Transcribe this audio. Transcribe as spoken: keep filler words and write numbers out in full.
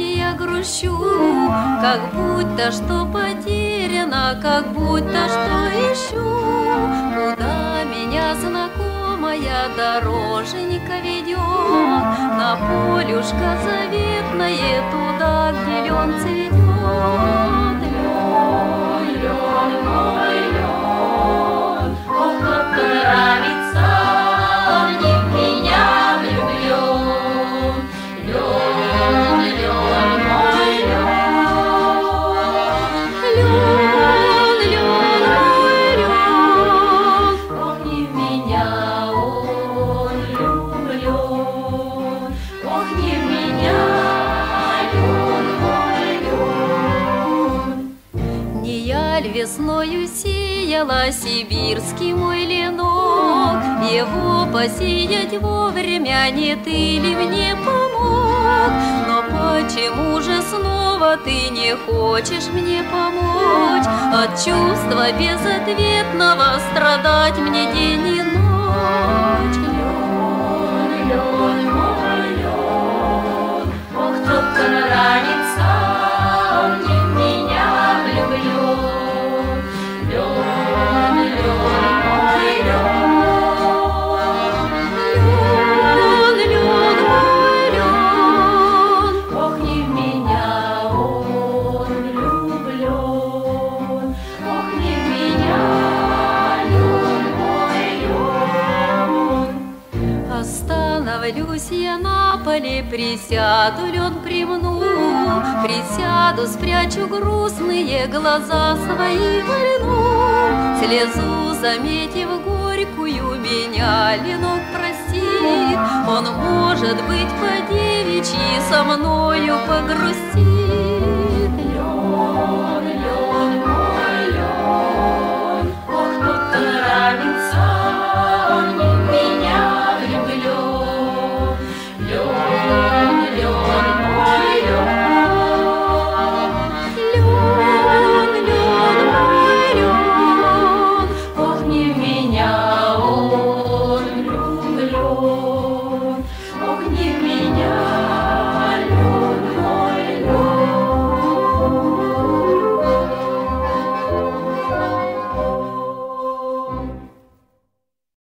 не я грущу, как будто что потеряно, как будто что ищу. Куда меня знакомая дороженька ведет? На полюшко заветное, туда, где лен цветет. Лен, лен, мой лен, ох, как нравится мне в меня влюблен. Лен, лен, мой лен, лен, лен, мой лен, ох, не в меня он влюблен, ох, не в меня лен, мой лен. Не я ль весною сеяла сибирский мой ленок, его посеять вовремя не ты ли мне помог? Но почему же снова ты не хочешь мне помочь? От чувства безответного страдать мне день и ночь. Лен, лен, мой лен, ох, только нравится мне в меня влюблен. Лен, лен, мой лен, лен, лен, мой лен, ох, не в меня он влюблен, ох, не в меня лен, мой лен. Остановлюсь я на поле, присяду, лен примну, присяду, спрячу грустные глаза свои вольну. Слезу, заметив горькую, меня ленок простит, он, может быть, по девичьи со мною погрустит.